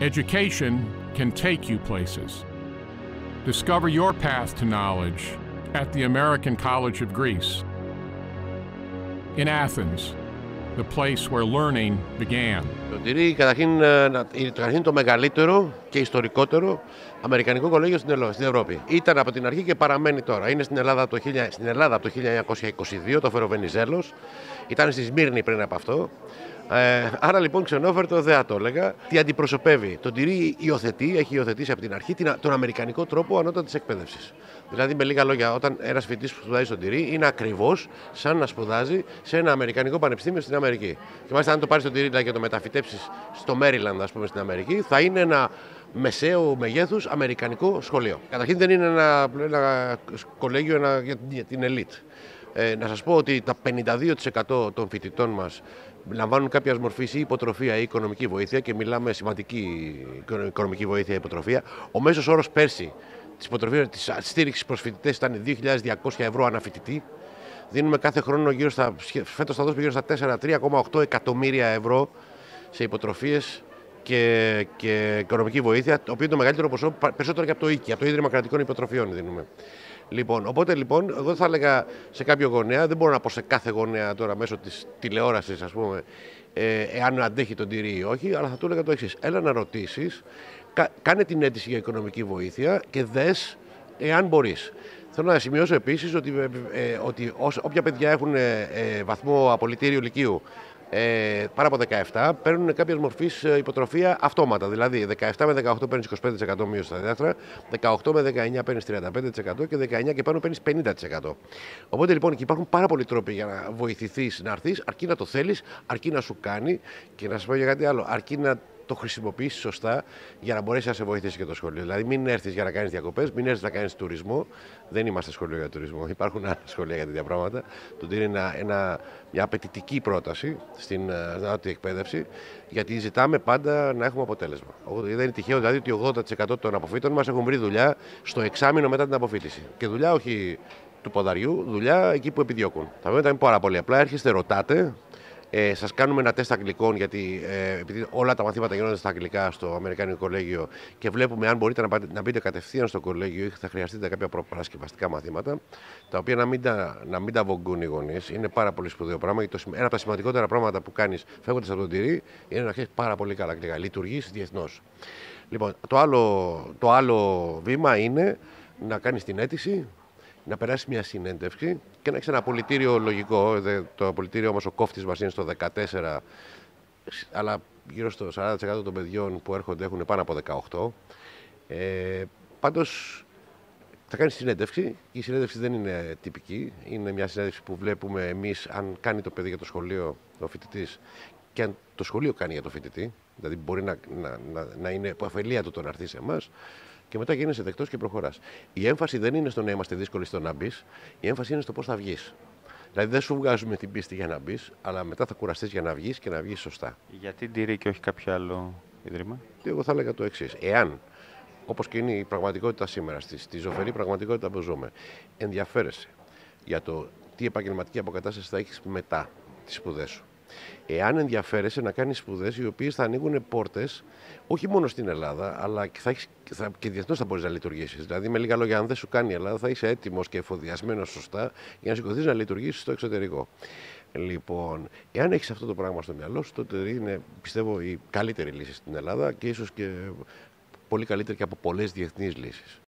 Education can take you places. Discover your path to knowledge at the American College of Greece. In Athens, the place where learning began. Το τυρί καταρχήν το μεγαλύτερο και ιστορικότερο αμερικανικό κολέγιο στην Ευρώπη. Ήταν από την αρχή και παραμένει τώρα. Είναι στην Ελλάδα από το 1922, το φέρω Βενιζέλος. Ήταν στη Σμύρνη πριν από αυτό. Άρα λοιπόν ξενόφερτο δεν θα το έλεγα. Τι αντιπροσωπεύει. Το τυρί έχει υιοθετήσει από την αρχή τον αμερικανικό τρόπο ανώτατης εκπαίδευσης. Δηλαδή, με λίγα λόγια, όταν ένας φοιτητής που σπουδάζει στο τυρί είναι ακριβώς σαν να σπουδάζει σε ένα αμερικανικό πανεπιστήμιο στην Αμερική. Και μάλιστα, αν το πάρεις το τυρί και το μεταφυτέψεις στο Μέριλαντ, ας πούμε, στην Αμερική, θα είναι ένα μεσαίου μεγέθους αμερικανικό σχολείο. Καταρχήν, δεν είναι ένα κολέγιο για την ελίτ. Να σας πω ότι τα 52% των φοιτητών μας λαμβάνουν κάποια μορφή ή υποτροφία ή οικονομική βοήθεια, και μιλάμε σημαντική οικονομική βοήθεια ή υποτροφία. Ο μέσος όρος πέρσι της στήριξης προς φοιτητές ήταν 2.200 ευρώ ανά φοιτητή. Δίνουμε κάθε χρόνο φέτος θα δώσουμε γύρω στα 3,8 εκατομμύρια ευρώ σε υποτροφίες και οικονομική βοήθεια, το οποίο είναι το μεγαλύτερο ποσό, περισσότερο και από το ΙΚΙ, από το Ίδρυμα Κρατικών Υποτροφιών δίνουμε. Οπότε εγώ θα έλεγα σε κάποιο γονέα, δεν μπορώ να πω σε κάθε γονέα τώρα μέσω της τηλεόρασης, ας πούμε, εάν αντέχει τον τυρί ή όχι, αλλά θα του έλεγα το εξής: έλα να ρωτήσεις, κάνε την αίτηση για οικονομική βοήθεια και δες εάν μπορείς. Θέλω να σημειώσω επίσης ότι όποια παιδιά έχουν βαθμό απολυτήριου λυκείου πάρα από 17 παίρνουν κάποια μορφή υποτροφία αυτόματα. Δηλαδή 17 με 18 παίρνεις 25% μείωση στα δίδακτρα, 18 με 19 παίρνεις 35% και 19 και πάνω παίρνεις 50%. Οπότε λοιπόν και υπάρχουν πάρα πολλοί τρόποι για να βοηθηθείς να έρθεις, αρκεί να το θέλεις, αρκεί να σου κάνει, και να σας πω για κάτι άλλο, αρκεί να το χρησιμοποιήσεις σωστά για να μπορέσει να σε βοηθήσει και το σχολείο. Δηλαδή, μην έρθεις για να κάνεις διακοπές, μην έρθεις να κάνεις τουρισμό. Δεν είμαστε σχολείο για τουρισμό. Υπάρχουν άλλα σχολεία για τέτοια πράγματα. Το τυρί είναι μια απαιτητική πρόταση στην ανώτατη εκπαίδευση, γιατί ζητάμε πάντα να έχουμε αποτέλεσμα. Δεν είναι τυχαίο δηλαδή ότι 80% των αποφύτων μας έχουν βρει δουλειά στο εξάμηνο μετά την αποφύτιση. Και δουλειά όχι του ποδαριού, δουλειά εκεί που επιδιώκουν. Τα πράγματα είναι πάρα πολύ απλά. Έρχεστε, ρωτάτε. Σας κάνουμε ένα τεστ αγγλικών, γιατί επειδή όλα τα μαθήματα γίνονται στα αγγλικά στο Αμερικάνικο Κολέγιο, και βλέπουμε αν μπορείτε να μπείτε κατευθείαν στο κολέγιο ή θα χρειαστείτε κάποια προπαρασκευαστικά μαθήματα, τα οποία να μην τα βογκούν οι γονείς. Είναι πάρα πολύ σπουδαίο πράγμα. Ένα από τα σημαντικότερα πράγματα που κάνεις φεύγοντας από τον τυρί είναι να ξέρεις πάρα πολύ καλά αγγλικά. Λειτουργείς διεθνώς. Λοιπόν, το άλλο βήμα είναι να κάνεις την αίτηση, να περάσει μια συνέντευξη και να έχει ένα απολυτήριο λογικό. Το απολυτήριο όμως ο κόφτης μας είναι στο 14, αλλά γύρω στο 40% των παιδιών που έρχονται έχουν πάνω από 18. Πάντως θα κάνει συνέντευξη. Η συνέντευξη δεν είναι τυπική. Είναι μια συνέντευξη που βλέπουμε εμείς αν κάνει το παιδί για το σχολείο, ο φοιτητής, και αν το σχολείο κάνει για το φοιτητή. Δηλαδή μπορεί να είναι επωφελία του το να έρθει σε εμάς. Και μετά γίνεσαι δεκτός και προχωράς. Η έμφαση δεν είναι στο να είμαστε δύσκολοι στο να μπεις, η έμφαση είναι στο πώς θα βγεις. Δηλαδή δεν σου βγάζουμε την πίστη για να μπεις, αλλά μετά θα κουραστείς για να βγεις και να βγεις σωστά. Γιατί τυρί και όχι κάποιο άλλο ίδρυμα? Εγώ θα έλεγα το εξής: εάν, όπως και είναι η πραγματικότητα σήμερα, στη ζωφερή πραγματικότητα που ζούμε, ενδιαφέρεσαι για το τι επαγγελματική αποκατάσταση θα έχεις μετά τις σπουδές σου. Εάν ενδιαφέρεσαι να κάνεις σπουδές οι οποίες θα ανοίγουν πόρτες όχι μόνο στην Ελλάδα, αλλά και διεθνώς θα μπορείς να λειτουργήσεις. Δηλαδή, με λίγα λόγια, αν δεν σου κάνει η Ελλάδα, θα είσαι έτοιμος και εφοδιασμένος σωστά για να σηκωθείς να λειτουργήσεις στο εξωτερικό. Λοιπόν, εάν έχεις αυτό το πράγμα στο μυαλό σου, τότε είναι, πιστεύω, η καλύτερη λύση στην Ελλάδα και ίσως και πολύ καλύτερη και από πολλές διεθνείς λύσεις.